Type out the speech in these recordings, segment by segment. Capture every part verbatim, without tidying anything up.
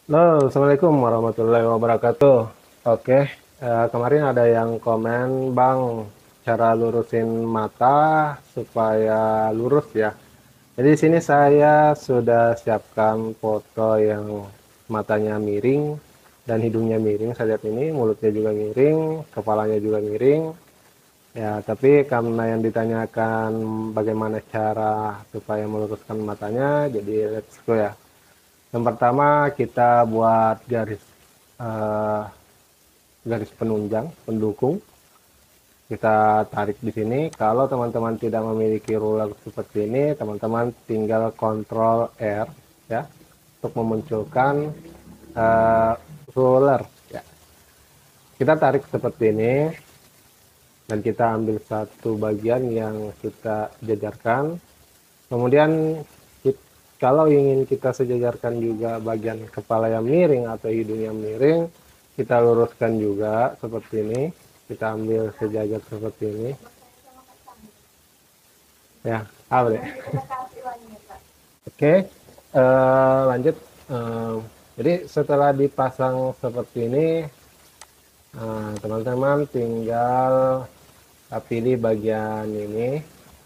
Halo, Assalamualaikum warahmatullahi wabarakatuh. Oke, eh, kemarin ada yang komen, Bang, cara lurusin mata supaya lurus ya. Jadi di sini saya sudah siapkan foto yang matanya miring dan hidungnya miring. Saya lihat ini, mulutnya juga miring, kepalanya juga miring. Ya, tapi karena yang ditanyakan bagaimana cara supaya meluruskan matanya, jadi let's go ya. Yang pertama kita buat garis eh, garis penunjang pendukung, kita tarik di sini. Kalau teman-teman tidak memiliki ruler seperti ini, teman-teman tinggal Ctrl R ya untuk memunculkan uh, ruler ya. Kita tarik seperti ini dan kita ambil satu bagian yang kita jajarkan. Kemudian kalau ingin kita sejajarkan juga bagian kepala yang miring atau hidung yang miring, kita luruskan juga seperti ini. Kita ambil sejajar seperti ini. Ya, apa deh? Oke, uh, lanjut. Uh, jadi setelah dipasang seperti ini, teman-teman uh, tinggal pilih bagian ini,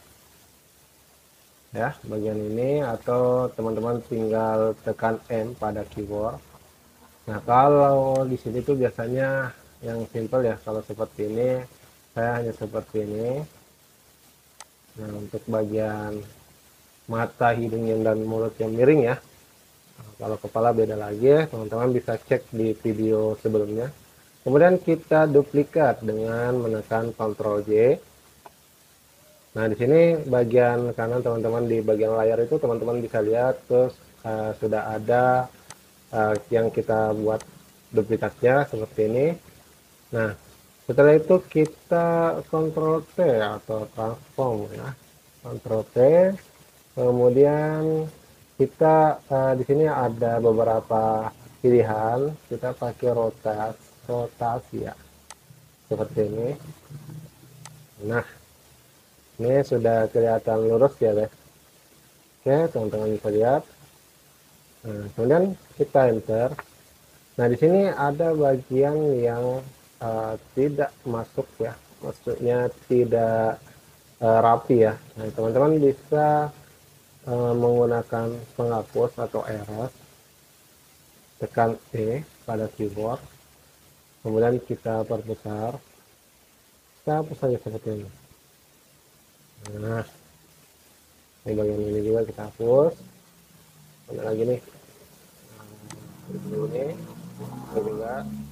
ya, bagian ini, atau teman-teman tinggal tekan M pada keyboard. Nah, kalau di sini tuh biasanya yang simple ya, kalau seperti ini saya hanya seperti ini. Nah, untuk bagian mata, hidung dan mulut yang miring ya. Nah, kalau kepala beda lagi ya, teman-teman bisa cek di video sebelumnya. Kemudian kita duplikat dengan menekan Ctrl J. Nah, di sini bagian kanan teman-teman, di bagian layar itu teman-teman bisa lihat terus uh, sudah ada uh, yang kita buat duplikatnya seperti ini. Nah, setelah itu kita Ctrl T atau transform ya, Ctrl T. Kemudian kita uh, di sini ada beberapa pilihan, kita pakai rotasi, rotasi ya, seperti ini. Nah, ini sudah kelihatan lurus ya guys. Oke, teman-teman bisa lihat. Nah, kemudian kita enter. Nah, di sini ada bagian yang uh, tidak masuk ya, maksudnya tidak uh, rapi ya. Nah, teman-teman bisa uh, menggunakan penghapus atau erase, tekan E pada keyboard, kemudian kita perbesar, kita hapus saja seperti ini. Nah, ini bagian ini juga kita hapus. Ada lagi nih, nah, ini juga.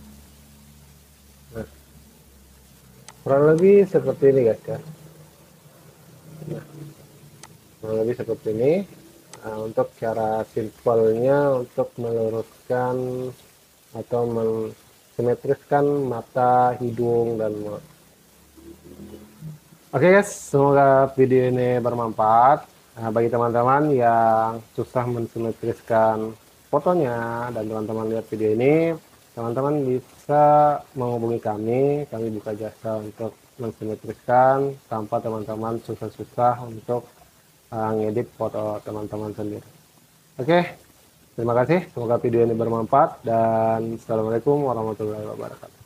Nah, kurang lebih seperti ini guys ya. Nah, kurang lebih seperti ini. Nah, untuk cara simpelnya untuk meluruskan atau mensimetriskan mata, hidung, dan mulut. Oke guys, semoga video ini bermanfaat. Nah, bagi teman-teman yang susah mensimetriskan fotonya dan teman-teman lihat video ini, teman-teman bisa menghubungi kami. Kami buka jasa untuk mensimetriskan tanpa teman-teman susah-susah untuk uh, ngedit foto teman-teman sendiri. Oke, terima kasih. Semoga video ini bermanfaat dan assalamualaikum warahmatullahi wabarakatuh.